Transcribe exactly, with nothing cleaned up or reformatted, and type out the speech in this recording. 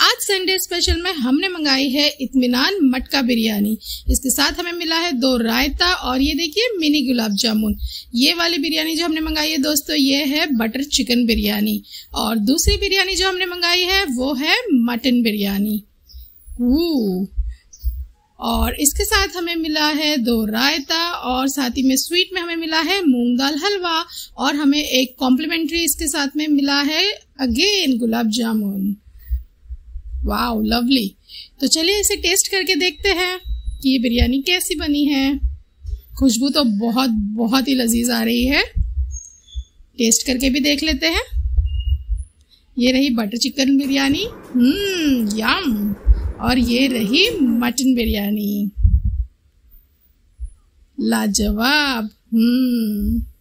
आज Sunday special में हमने मंगाई है इत्मीनान मटका बिरयानी। इसके साथ हमें मिला है दो रायता और ये देखिए मिनी गुलाब जामुन। ये वाली बिरयानी जो हमने मंगाई है दोस्तों ये है बटर चिकन बिरयानी और दूसरी बिरयानी जो हमने मंगाई है वो है मटन बिरयानी। और इसके साथ हमें मिला है दो रायता और साथ ही में स्वीट में हमें मिला है मूंग दाल हलवा और हमें एक कॉम्प्लीमेंट्री इसके साथ में मिला है again gulab jamun. Wow lovely. तो चलिए इसे टेस्ट करके देखते हैं कि ये बिरयानी कैसी बनी है। खुशबू तो बहुत बहुत ही लजीज आ रही है। टेस्ट करके भी देख लेते हैं। ये रही butter chicken biryani, hmm yum. और ये रही मटन बिरयानी, लाजवाब। हम्म